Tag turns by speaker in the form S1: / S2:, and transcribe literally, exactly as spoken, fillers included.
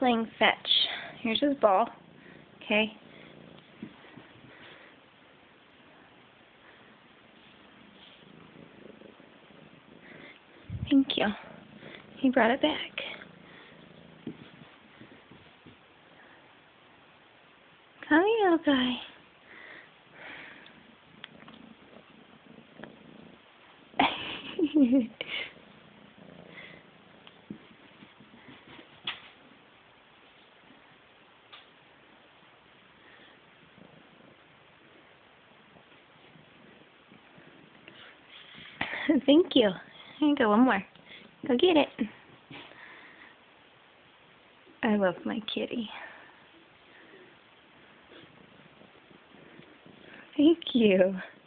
S1: playing fetch. Here's his ball. Okay. Thank you. He brought it back. Come here, little guy. Thank you. Here you go, one more. Go get it. I love my kitty. Thank you.